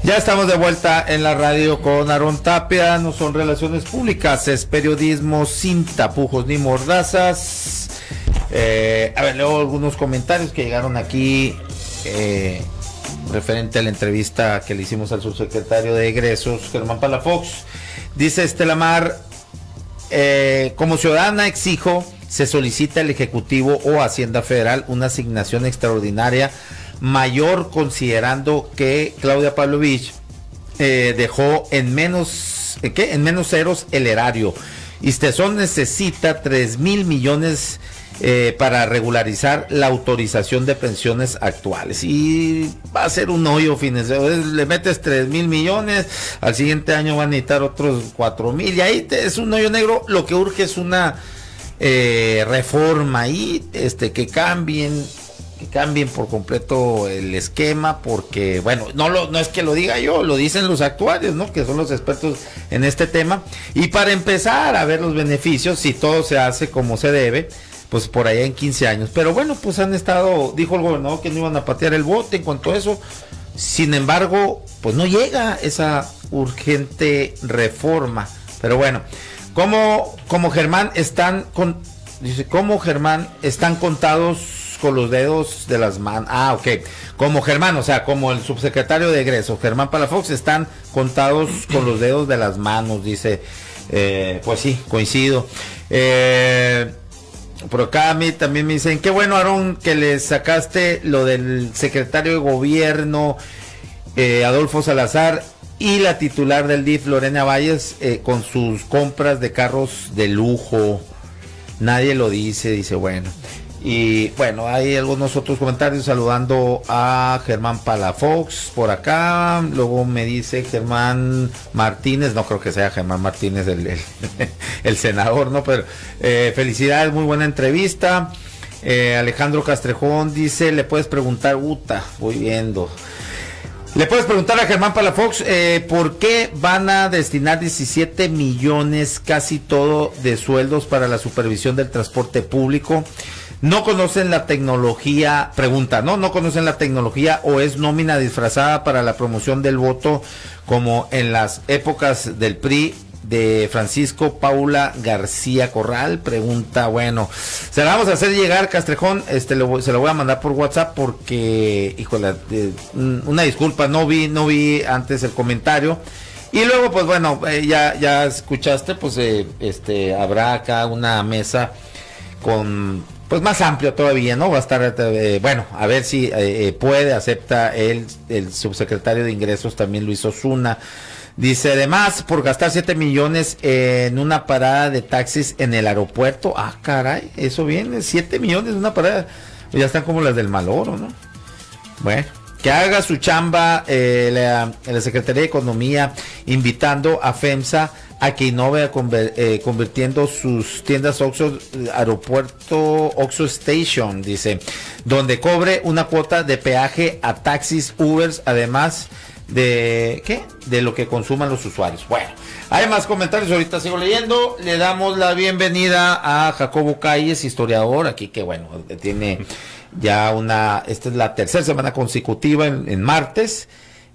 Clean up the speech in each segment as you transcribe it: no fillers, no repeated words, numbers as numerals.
Ya estamos de vuelta en la radio con Aarón Tapia. No son relaciones públicas, es periodismo sin tapujos ni mordazas. A ver, leo algunos comentarios que llegaron aquí referente a la entrevista que le hicimos al subsecretario de Egresos, Germán Palafox. Dice Estela Mar, como ciudadana exijo se solicita al Ejecutivo o Hacienda Federal una asignación extraordinaria mayor, considerando que Claudia Pavlovich dejó en menos ceros el erario. Istezón necesita 3,000 millones para regularizar la autorización de pensiones actuales, y va a ser un hoyo financiero. Le metes 3,000 millones, al siguiente año van a necesitar otros 4,000, y ahí es un hoyo negro. Lo que urge es una reforma ahí, que cambien por completo el esquema, porque bueno, no es que lo diga yo, lo dicen los actuarios, ¿no?, que son los expertos en este tema. Y para empezar a ver los beneficios, si todo se hace como se debe, pues por allá en 15 años. Pero bueno, pues han estado, dijo el gobernador que no iban a patear el bote en cuanto a eso. Sin embargo, pues no llega esa urgente reforma. Pero bueno, como Germán están contados con los dedos de las manos. Ok. Como Germán, o sea, como el subsecretario de Egresos, Germán Palafox, están contados con los dedos de las manos, dice. Pues sí, coincido. Por acá a mí también me dicen, qué bueno, Aarón, que le sacaste lo del secretario de gobierno, Adolfo Salazar, y la titular del DIF, Lorena Valles, con sus compras de carros de lujo. Nadie lo dice, bueno. Y bueno, hay algunos otros comentarios saludando a Germán Palafox por acá. Luego me dice Germán Martínez, no creo que sea Germán Martínez el senador, ¿no? Pero felicidades, muy buena entrevista. Alejandro Castrejón dice, le puedes preguntar, voy viendo. Le puedes preguntar a Germán Palafox por qué van a destinar 17 millones, casi todo, de sueldos para la supervisión del transporte público. No conocen la tecnología, pregunta, ¿no conocen la tecnología, o es nómina disfrazada para la promoción del voto como en las épocas del PRI de Francisco Paula García Corral? Pregunta. Bueno, se la vamos a hacer llegar, Castrejón, se lo voy a mandar por WhatsApp porque, híjole, una disculpa, no vi antes el comentario. Y luego, pues bueno, ya escuchaste, pues habrá acá una mesa con, pues más amplio todavía, ¿no? Va a estar, bueno, a ver si acepta el subsecretario de Ingresos también, Luis Osuna. Dice, además, por gastar 7 millones en una parada de taxis en el aeropuerto. Ah, caray, eso viene, 7 millones en una parada. Ya están como las del Maloro, ¿no? Bueno, que haga su chamba la Secretaría de Economía, invitando a FEMSA a que innove convirtiendo sus tiendas Oxxo, aeropuerto Oxxo Station, dice, donde cobre una cuota de peaje a taxis, Ubers, además de lo que consuman los usuarios. Bueno, hay más comentarios, ahorita sigo leyendo. Le damos la bienvenida a Jacobo Calles, historiador, aquí, que bueno, tiene ya esta es la tercera semana consecutiva en martes,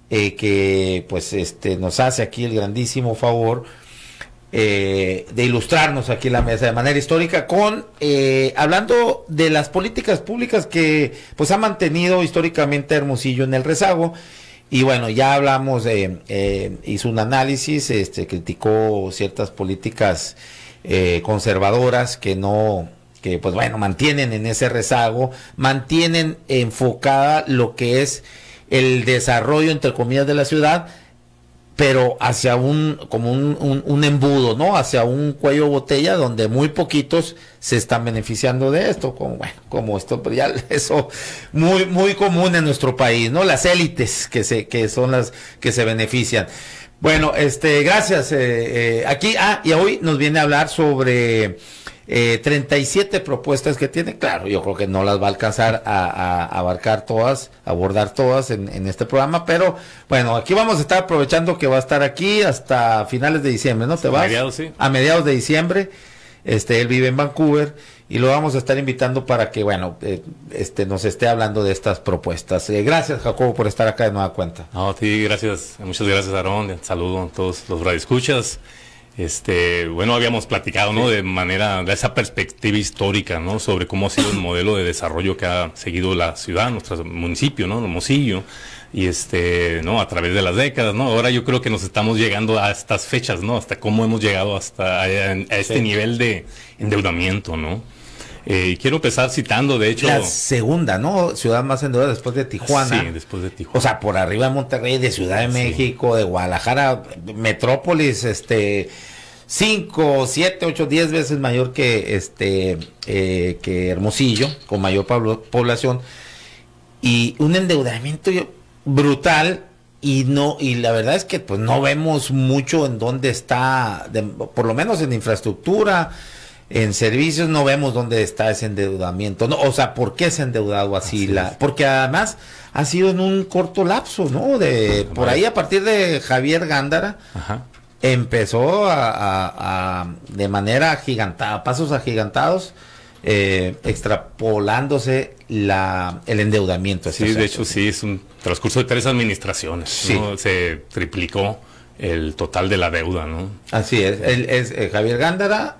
que pues nos hace aquí el grandísimo favor de ilustrarnos aquí en la mesa de manera histórica hablando de las políticas públicas que pues ha mantenido históricamente Hermosillo en el rezago. Y bueno, ya hablamos hizo un análisis, criticó ciertas políticas conservadoras que pues bueno, mantienen en ese rezago, mantienen enfocada lo que es el desarrollo, entre comillas, de la ciudad, pero hacia como un embudo, ¿no? Hacia un cuello de botella donde muy poquitos se están beneficiando de esto, como esto, pero ya eso muy, muy común en nuestro país, ¿no? Las élites que son las que se benefician. Bueno, gracias. Aquí, y hoy nos viene a hablar sobre 37 propuestas que tiene. Claro, yo creo que no las va a alcanzar a abarcar todas, abordar todas en este programa, pero bueno, aquí vamos a estar aprovechando que va a estar aquí hasta finales de diciembre, ¿no? ¿Te vas? Mediados, sí. A mediados de diciembre. Él vive en Vancouver y lo vamos a estar invitando para que, bueno, nos esté hablando de estas propuestas. Gracias, Jacobo, por estar acá de nueva cuenta. No, sí, gracias, muchas gracias, Aarón. Saludo a todos los radioescuchas. Bueno, habíamos platicado, ¿no? De esa perspectiva histórica, ¿no? Sobre cómo ha sido el modelo de desarrollo que ha seguido la ciudad, nuestro municipio, ¿no? Hermosillo. Y ¿no? A través de las décadas, ¿no? Ahora yo creo que nos estamos llegando a estas fechas, ¿no? Hasta cómo hemos llegado a este nivel de endeudamiento, ¿no? Quiero empezar citando, de hecho... La segunda, ¿no? Ciudad más endeudada después de Tijuana. Sí, después de Tijuana. O sea, por arriba de Monterrey, de Ciudad de México, de Guadalajara, metrópolis, 5, 7, 8, 10 veces mayor que Hermosillo, con mayor población. Y un endeudamiento brutal, y la verdad es que pues no vemos mucho en dónde está, por lo menos en infraestructura, en servicios, no vemos dónde está ese endeudamiento, no, o sea, ¿por qué se ha endeudado así? Porque además ha sido en un corto lapso, ¿no? Por ahí, a partir de Javier Gándara, empezó de manera agigantada, pasos agigantados, extrapolándose el endeudamiento. Sí, de hecho sí, es un transcurso de 3 administraciones, sí. ¿no? Se triplicó el total de la deuda, ¿no? Así es, Javier Gándara,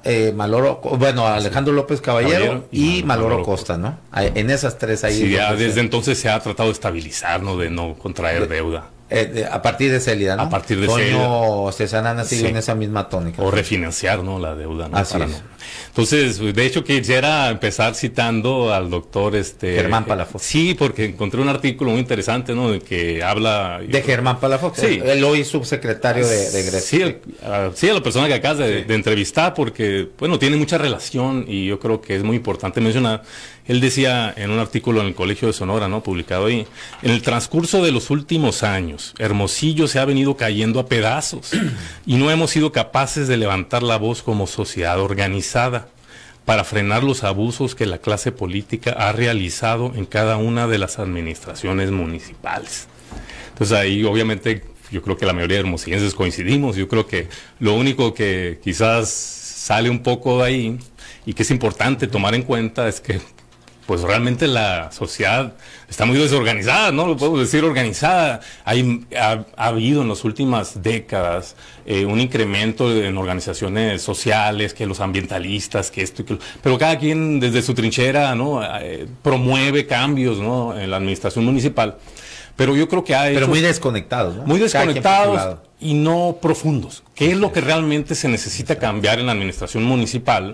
Alejandro López Caballero y Maloro Costa, ¿no? En esas 3 ahí. Sí, ya desde entonces se ha tratado de estabilizar, ¿no? De no contraer deuda. A partir de Célida, ¿no? A partir de Toño Cesarana sigue en esa misma tónica. O refinanciar, ¿no? La deuda, ¿no? Así es. Entonces, de hecho, quisiera empezar citando al doctor Germán Palafox. Sí, porque encontré un artículo muy interesante, ¿no? Que habla... De Germán Palafox, sí. El hoy subsecretario de Grecia. Sí, a la persona que acabas de entrevistar, porque, bueno, tiene mucha relación y yo creo que es muy importante mencionar. Él decía en un artículo en el Colegio de Sonora, ¿no? Publicado ahí, en el transcurso de los últimos años, Hermosillo se ha venido cayendo a pedazos y no hemos sido capaces de levantar la voz como sociedad organizada para frenar los abusos que la clase política ha realizado en cada una de las administraciones municipales. Entonces ahí obviamente yo creo que la mayoría de hermosillenses coincidimos. Yo creo que lo único que quizás sale un poco de ahí y que es importante tomar en cuenta es que pues realmente la sociedad está muy desorganizada, ¿no? Lo podemos decir organizada. Ha habido en las últimas décadas un incremento en organizaciones sociales, que los ambientalistas, que esto y que pero cada quien desde su trinchera, ¿no? Promueve cambios, ¿no? En la administración municipal. Pero yo creo que Pero muy desconectados, ¿no? Muy desconectados y no profundos. ¿Qué es lo que realmente se necesita cambiar en la administración municipal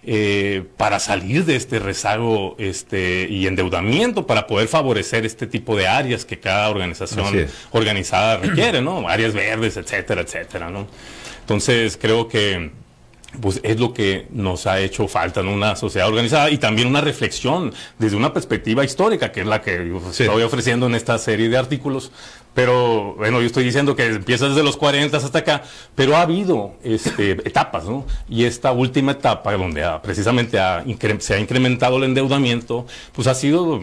para salir de este rezago y endeudamiento, para poder favorecer este tipo de áreas que cada organización organizada requiere, ¿no? Áreas verdes, etcétera, etcétera, ¿no? Entonces creo que pues es lo que nos ha hecho falta, ¿no? Una sociedad organizada y también una reflexión desde una perspectiva histórica, que es la que yo estoy ofreciendo en esta serie de artículos. Pero, bueno, yo estoy diciendo que empieza desde los 40 hasta acá, pero ha habido etapas, ¿no? Y esta última etapa, donde precisamente se ha incrementado el endeudamiento, pues ha sido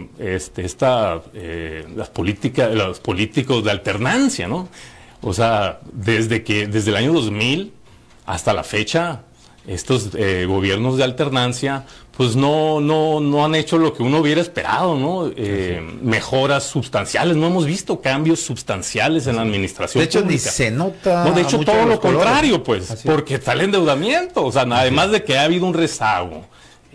los políticos de alternancia, ¿no? O sea, desde el año 2000 hasta la fecha, estos gobiernos de alternancia pues no han hecho lo que uno hubiera esperado, ¿no? Mejoras sustanciales, no hemos visto cambios sustanciales en la administración de hecho pública. Ni se nota. No, de hecho todo lo contrario, pues, porque está el endeudamiento, o sea, además de que ha habido un rezago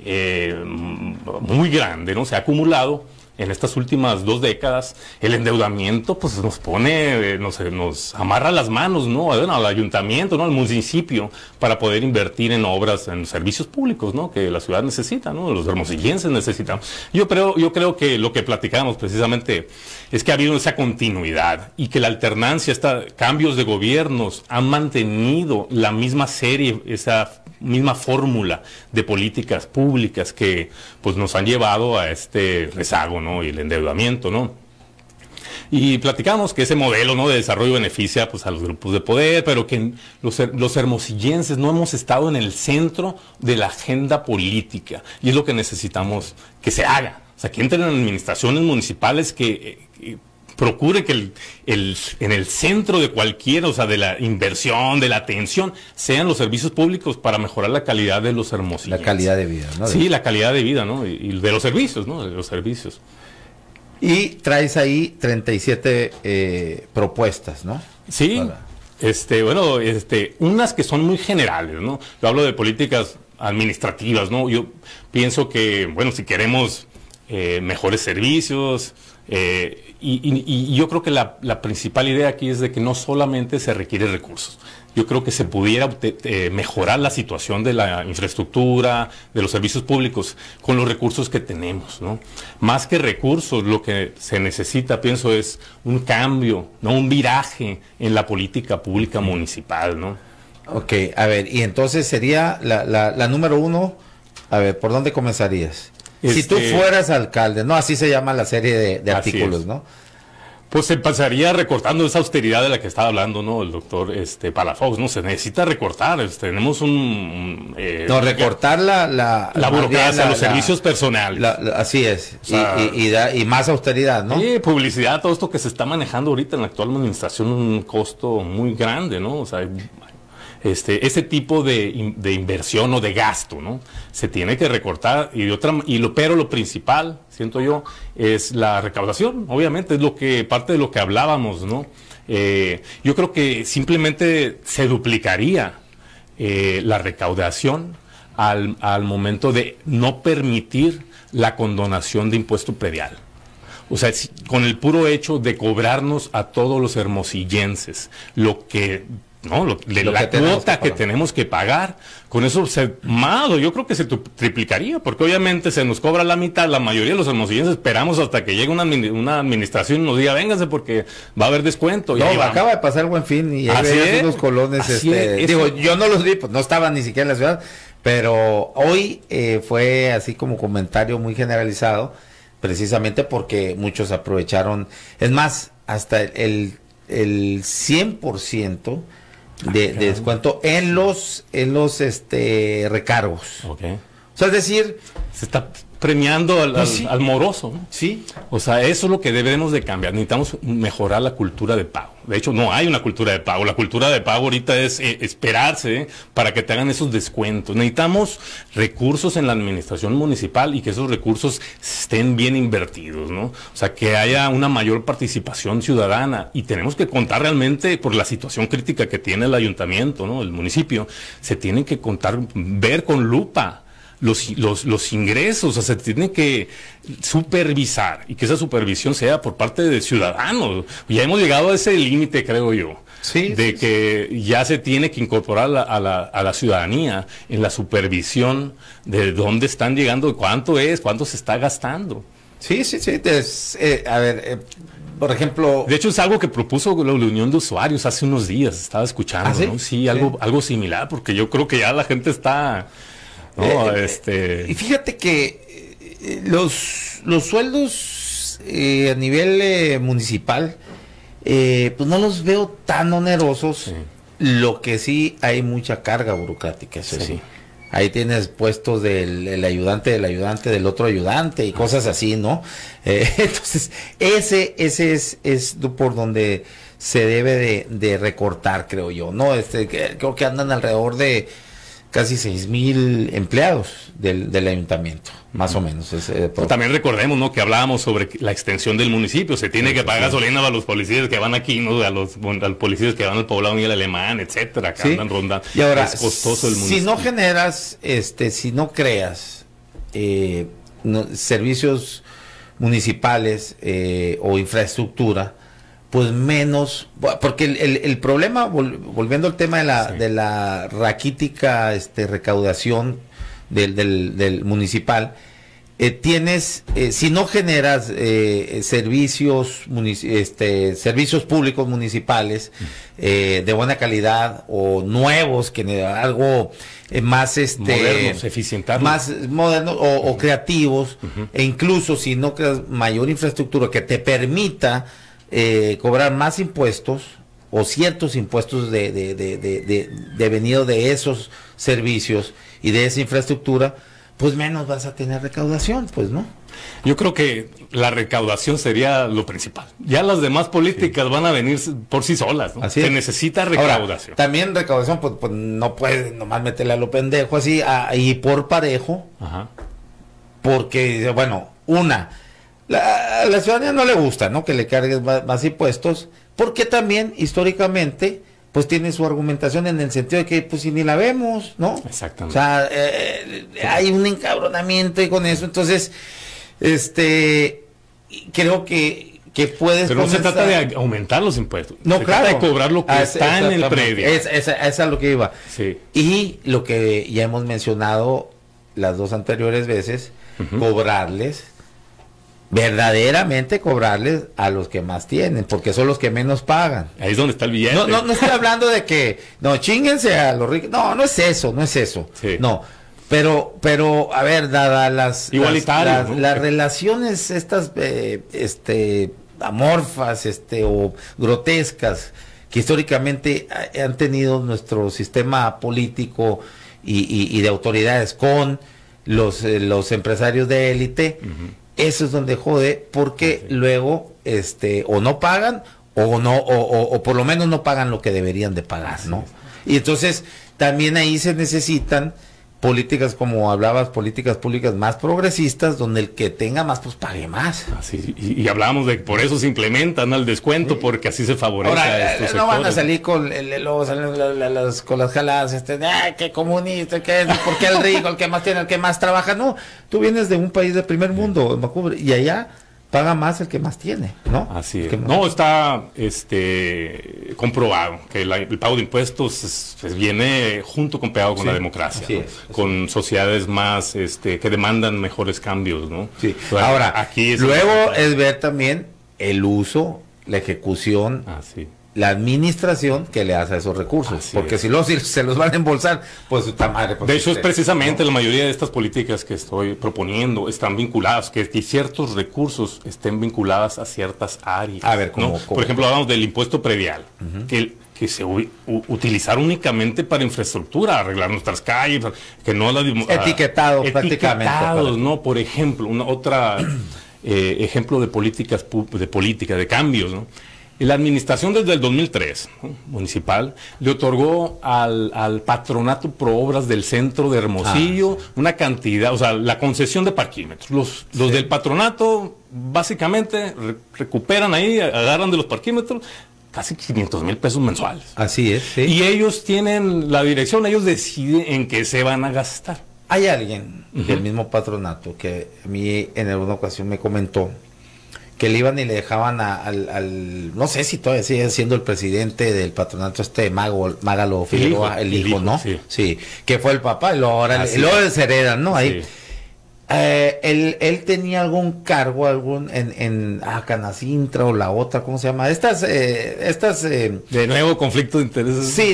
muy grande, ¿no? Se ha acumulado en estas últimas 2 décadas, el endeudamiento pues nos pone, nos amarra las manos, ¿no? Bueno, al ayuntamiento, ¿no? Al municipio, para poder invertir en obras, en servicios públicos, ¿no? Que la ciudad necesita, ¿no? Los hermosillenses necesitan. Yo creo que lo que platicamos precisamente es que ha habido esa continuidad y que la alternancia, cambios de gobiernos han mantenido la misma serie, esa misma fórmula de políticas públicas que pues nos han llevado a este rezago, ¿no? Y el endeudamiento, ¿no? Y platicamos que ese modelo, ¿no? de desarrollo beneficia pues a los grupos de poder, pero que los hermosillenses no hemos estado en el centro de la agenda política, y es lo que necesitamos que se haga. O sea, que entren en administraciones municipales que procure que en el centro de cualquiera, o sea, de la inversión, de la atención, sean los servicios públicos para mejorar la calidad de los hermosillenses. La calidad de vida, ¿no? Sí, la calidad de vida, ¿no? Y de los servicios, ¿no? De los servicios. Y traes ahí 37 propuestas, ¿no? Sí, unas que son muy generales, ¿no? Yo hablo de políticas administrativas, ¿no? Yo pienso que, bueno, si queremos mejores servicios, y yo creo que la principal idea aquí es de que no solamente se requiere recursos. Yo creo que se pudiera mejorar la situación de la infraestructura, de los servicios públicos, con los recursos que tenemos, ¿no? Más que recursos, lo que se necesita, pienso, es un cambio, ¿no? Un viraje en la política pública municipal, ¿no? Ok, a ver, y entonces sería la número 1, a ver, ¿por dónde comenzarías? Si tú fueras alcalde, ¿no? Así se llama la serie de artículos, ¿no? Pues se pasaría recortando esa austeridad de la que estaba hablando, ¿no? El doctor Palafox, ¿no? Se necesita recortar, tenemos recortar la burocracia, los servicios personales. Así es, o sea, y más austeridad, ¿no? Sí, publicidad, todo esto que se está manejando ahorita en la actual administración, un costo muy grande, ¿no? O sea, ese tipo de inversión o de gasto, ¿no? Se tiene que recortar pero lo principal, siento yo, es la recaudación, obviamente, es parte de lo que hablábamos, ¿no? Yo creo que simplemente se duplicaría la recaudación al momento de no permitir la condonación de impuesto predial. O sea, con el puro hecho de cobrarnos a todos los hermosillenses la cuota que tenemos que pagar, con eso yo creo que se triplicaría, porque obviamente se nos cobra la mitad, la mayoría de los hermosillenses esperamos hasta que llegue una administración y nos diga, vénganse porque va a haber descuento. No, acaba de pasar Buen Fin y hay unos colones, yo no los vi, pues no estaban ni siquiera en la ciudad, pero hoy fue así como comentario muy generalizado, precisamente porque muchos aprovecharon, es más, hasta el 100% de descuento en los recargos. Okay. O sea, es decir, se está premiando al moroso, ¿no? Sí. O sea, eso es lo que debemos de cambiar. Necesitamos mejorar la cultura de pago. De hecho, no hay una cultura de pago. La cultura de pago ahorita es esperarse para que te hagan esos descuentos. Necesitamos recursos en la administración municipal y que esos recursos estén bien invertidos, ¿no? O sea, que haya una mayor participación ciudadana. Y tenemos que contar realmente, por la situación crítica que tiene el ayuntamiento, ¿no? El municipio, se tienen que ver con lupa los ingresos, o sea, se tiene que supervisar y que esa supervisión sea por parte de ciudadanos. Ya hemos llegado a ese límite, creo yo, que ya se tiene que incorporar a la ciudadanía en la supervisión de dónde están llegando, cuánto se está gastando. Sí. Por ejemplo... De hecho, es algo que propuso la Unión de Usuarios hace unos días, estaba escuchando, ¿sí? ¿No? Sí, algo similar, porque yo creo que ya la gente está... Y fíjate que los sueldos a nivel municipal, pues no los veo tan onerosos. Sí. Lo que sí hay mucha carga burocrática, eso sí. Ahí tienes puestos del ayudante, del otro ayudante y cosas así, ¿no? Entonces, ese es por donde se debe de recortar, creo yo, ¿no? Creo que andan alrededor de casi 6,000 empleados del ayuntamiento, más o menos. También recordemos, ¿no?, que hablábamos sobre la extensión del municipio. Se tiene que pagar gasolina a los policías que van aquí, ¿no?, a los policías que van al Poblado Miguel Alemán, etcétera, que andan rondando. Y ahora, es costoso el municipio. Si no generas, si no creas servicios municipales o infraestructura, pues menos, porque el problema, volviendo al tema de la raquítica recaudación del municipal, tienes, si no generas servicios públicos municipales de buena calidad o nuevos, algo más modernos, eficientes, más modernos o creativos, e incluso si no creas mayor infraestructura que te permita cobrar más impuestos o ciertos impuestos de venido de esos servicios y de esa infraestructura, pues menos vas a tener recaudación, pues, ¿no? Yo creo que la recaudación sería lo principal. Ya las demás políticas van a venir por sí solas, ¿no? Así Se es. necesita recaudación. Ahora, también recaudación, pues no puedes nomás meterle a lo pendejo así, y por parejo, Ajá. porque, bueno, la ciudadanía no le gusta, ¿no? Que le cargues más impuestos, porque también, históricamente, pues tiene su argumentación en el sentido de que, pues si ni la vemos, ¿no? Exactamente. O sea, hay un encabronamiento y con eso, entonces, creo que puedes Pero no se comenzar... trata de aumentar los impuestos. No, se claro. trata de cobrar lo que está en el predio. Esa es lo que iba. Sí. Y lo que ya hemos mencionado las dos anteriores veces, cobrarles, verdaderamente cobrarles a los que más tienen, porque son los que menos pagan. Ahí es donde está el billete. No estoy hablando de que, no, chínguense a los ricos. No es eso. Sí. No. Pero, a ver, dadas Igualitario, ¿no? las relaciones estas, amorfas, o grotescas, que históricamente han tenido nuestro sistema político y de autoridades con los empresarios de élite, eso es donde jode, porque luego, o no pagan, o por lo menos no pagan lo que deberían de pagar, ¿no? Y entonces, también ahí se necesitan políticas, como hablabas, políticas públicas más progresistas, donde el que tenga más, pues pague más. Así, y hablábamos de que por eso se implementan al descuento, porque así se favorece a estos no van a sectores. salir luego salen con las jaladas, que comunista, que es, porque el rico, el que más tiene, el que más trabaja. No, tú vienes de un país de primer mundo, Vancouver, y allá paga más el que más tiene, ¿no? Así es. Más... No, está comprobado que el pago de impuestos viene junto con pegado con la democracia, así ¿no? es. Con sociedades más que demandan mejores cambios, ¿no? Sí. Bueno, ahora, aquí luego es ver también el uso, la ejecución, sí. la administración que le hace a esos recursos, Así porque es. si se los van a embolsar, pues puta madre. Pues, De hecho, es precisamente ¿no? la mayoría de estas políticas que estoy proponiendo están vinculadas, que ciertos recursos estén vinculadas a ciertas áreas. A ver, ¿no? ¿cómo? Por ejemplo, hablamos del impuesto predial, que se utilizar únicamente para infraestructura, arreglar nuestras calles, que no la etiquetado prácticamente. Etiquetados, ¿no? Por ejemplo, otra ejemplo de política, de cambios, ¿no? La administración desde el 2003, ¿no? Municipal, le otorgó al patronato pro obras del centro de Hermosillo una cantidad, o sea, la concesión de parquímetros. Los del patronato básicamente recuperan ahí, agarran de los parquímetros casi 500,000 pesos mensuales. Así es, sí. Y ellos tienen la dirección, ellos deciden en qué se van a gastar. Hay alguien del mismo patronato que a mí en alguna ocasión me comentó que le iban y le dejaban al no sé si todavía sigue siendo el presidente del patronato Mágalo Figueroa, el hijo, ¿no? Sí, que fue el papá y luego se heredan, ¿no? Ahí. Sí. Él tenía algún cargo, en Canacintra o la otra, ¿cómo se llama? Estas de nuevo conflicto de intereses. Sí,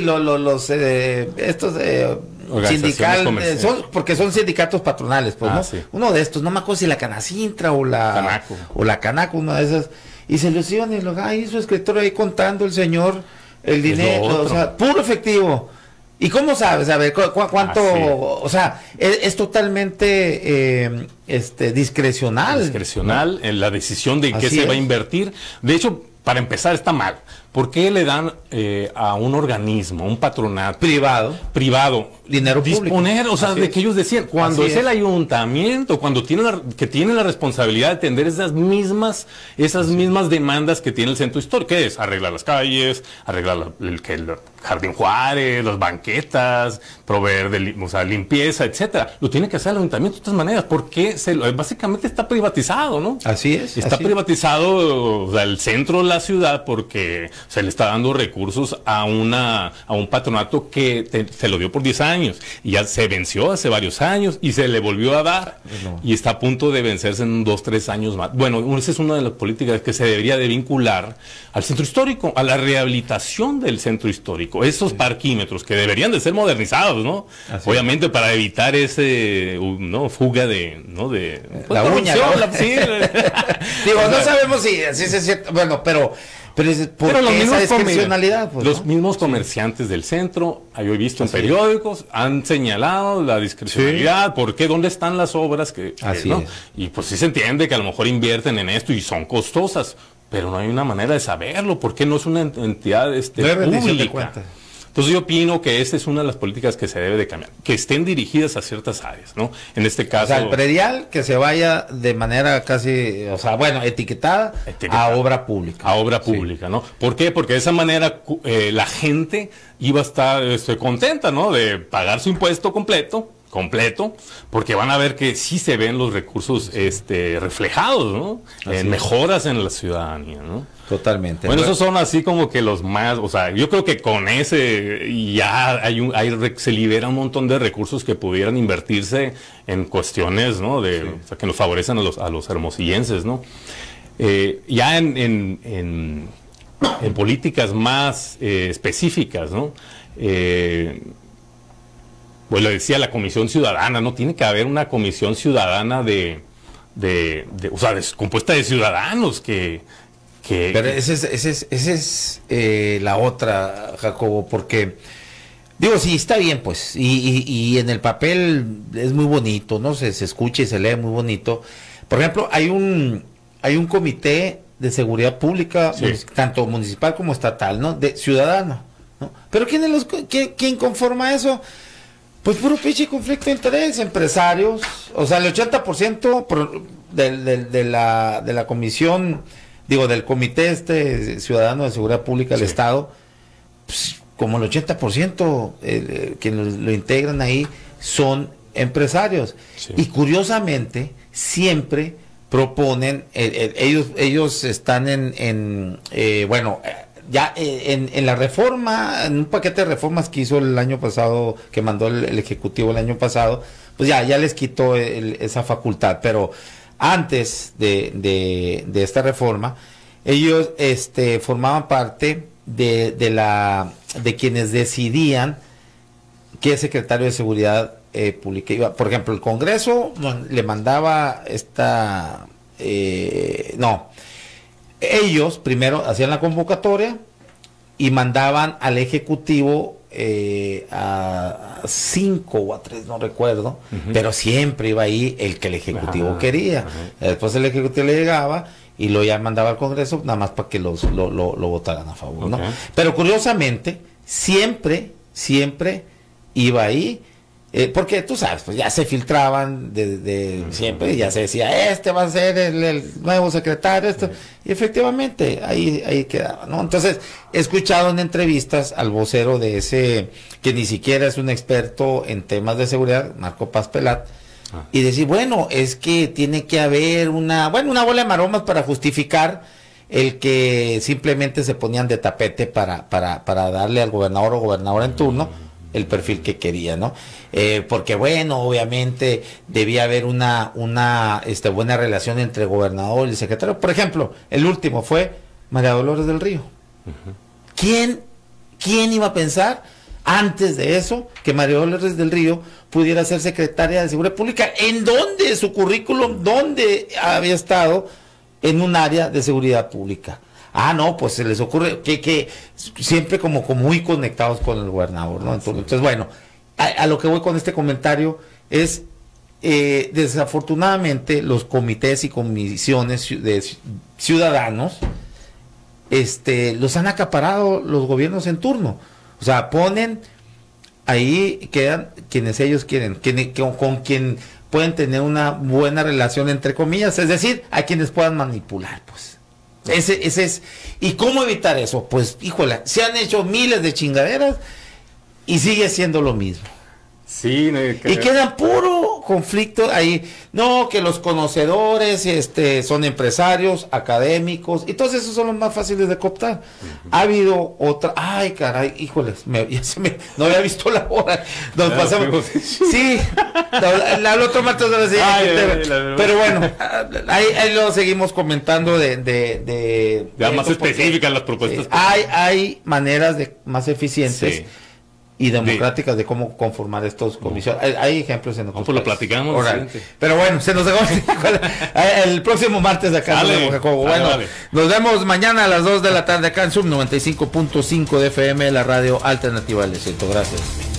estos sindicales, porque son sindicatos patronales, pues, ¿no? Sí. Uno de estos, no me acuerdo si la Canacintra o la Canaco, una de esas, y se los iban y ahí su escritorio ahí contando el señor el dinero, o sea, puro efectivo. ¿Y cómo sabes? A ver, ¿cuánto? O sea, es totalmente discrecional. Discrecional en la decisión de en qué Así se va a es. invertir. De hecho, para empezar, está mal. ¿Por qué le dan a un organismo, a un patronato Privado. dinero disponer, o sea, Así de es. que ellos decían, cuando Así es el ayuntamiento, cuando tiene la responsabilidad de atender esas mismas demandas que tiene el centro histórico, ¿qué es? Arreglar las calles, arreglar el Jardín Juárez, las banquetas, proveer limpieza, etcétera. Lo tiene que hacer el ayuntamiento de todas maneras, porque básicamente está privatizado, ¿no? Así es. Está privatizado, o sea, el centro de la ciudad, porque se le está dando recursos a un patronato que se lo dio por 10 años y ya se venció hace varios años y se le volvió a dar y está a punto de vencerse en 2, 3 años más. Bueno, esa es una de las políticas que se debería de vincular al centro histórico, a la rehabilitación del centro histórico, esos parquímetros que deberían de ser modernizados, ¿no? Así obviamente para evitar ese fuga de la uña, ¿no? Sí. Digo, no sabemos si es cierto, bueno, pero Pero los mismos esa discrecionalidad, pues, los ¿no? mismos comerciantes del centro, yo he visto en periódicos, han señalado la discrecionalidad, ¿por qué? ¿Dónde están las obras Así ¿no? es. Y pues sí se entiende que a lo mejor invierten en esto y son costosas, pero no hay una manera de saberlo, ¿por qué no es una entidad No hay rendición de pública? cuentas. Entonces yo opino que esta es una de las políticas que se debe de cambiar, que estén dirigidas a ciertas áreas, ¿no? En este caso... O sea, el predial que se vaya de manera casi, o sea, bueno, etiquetada a obra pública. A obra pública, ¿no? ¿Por qué? Porque de esa manera la gente iba a estar contenta, ¿no? De pagar su impuesto completo, porque van a ver que sí se ven los recursos reflejados, ¿no? En mejoras en la ciudadanía, ¿no? Totalmente. Bueno, esos son así como que los más, o sea, yo creo que con ese ya se libera un montón de recursos que pudieran invertirse en cuestiones, ¿no? O sea, que nos favorecen a los hermosillenses, ¿no? Ya en políticas más específicas, ¿no? Pues lo decía la Comisión Ciudadana, ¿no? Tiene que haber una Comisión Ciudadana o sea, compuesta de ciudadanos Pero esa es la otra, Jacobo, porque digo, sí, está bien, pues, y en el papel es muy bonito, ¿no? Se escucha y se lee muy bonito. Por ejemplo, hay un comité de seguridad pública, sí, tanto municipal como estatal, ¿no? De ciudadano, ¿no? Pero ¿quién conforma eso? Pues puro pinche conflicto de interés, empresarios, o sea, el 80% de la comisión, digo, del comité ciudadano de seguridad pública del Estado, pues, como el 80% quienes lo integran ahí son empresarios. Sí. Y curiosamente, siempre proponen, ellos están ya en la reforma, en un paquete de reformas que hizo el año pasado, que mandó el Ejecutivo el año pasado, pues ya les quitó esa facultad, pero antes de esta reforma, ellos formaban parte de quienes decidían qué secretario de Seguridad Pública iba. Por ejemplo, el Congreso le mandaba ellos primero hacían la convocatoria y mandaban al Ejecutivo a 5 o a 3, no recuerdo, pero siempre iba ahí el que el Ejecutivo quería. Después el Ejecutivo le llegaba y lo ya mandaba al Congreso nada más para que lo votaran a favor, ¿no? Pero curiosamente siempre iba ahí, porque tú sabes, pues ya se filtraban de siempre, ya se decía, va a ser el nuevo secretario, y efectivamente ahí quedaba, ¿no? Entonces, he escuchado en entrevistas al vocero de ese, que ni siquiera es un experto en temas de seguridad, Marco Paz Pelat, y decir, bueno, es que tiene que haber una bola de maromas para justificar el que simplemente se ponían de tapete para darle al gobernador o gobernadora en turno el perfil que quería, ¿no? Porque bueno, obviamente debía haber una buena relación entre el gobernador y el secretario. Por ejemplo, el último fue María Dolores del Río. ¿Quién iba a pensar antes de eso que María Dolores del Río pudiera ser secretaria de Seguridad Pública? ¿En dónde su currículum, dónde había estado en un área de seguridad pública? No, pues se les ocurre que siempre como muy conectados con el gobernador, ¿no? Entonces bueno, a lo que voy con este comentario es, desafortunadamente, los comités y comisiones de ciudadanos, los han acaparado los gobiernos en turno. O sea, ponen, ahí quedan quienes ellos quieren, con quien pueden tener una buena relación, entre comillas, es decir, a quienes puedan manipular, pues. Ese es. ¿Y cómo evitar eso? Pues, híjole, se han hecho miles de chingaderas y sigue siendo lo mismo. Sí, y quedan puro conflicto ahí. No, que los conocedores son empresarios, académicos, y todos esos son los más fáciles de cooptar. Ha habido otra. Ay, caray, híjoles, no había visto la hora. Nos pasamos. Sí, el otro martes de la siguiente. Pero bueno, ahí lo seguimos comentando de más específicas las propuestas. Hay maneras más eficientes. Sí. y democráticas de cómo conformar estos comisiones. Hay ejemplos en otros pues lo platicamos. Pero bueno, se nos dejó el próximo martes acá. Bueno, nos vemos mañana a las 2 de la tarde acá en Sub 95.5 de FM, la radio alternativa del desierto. Gracias.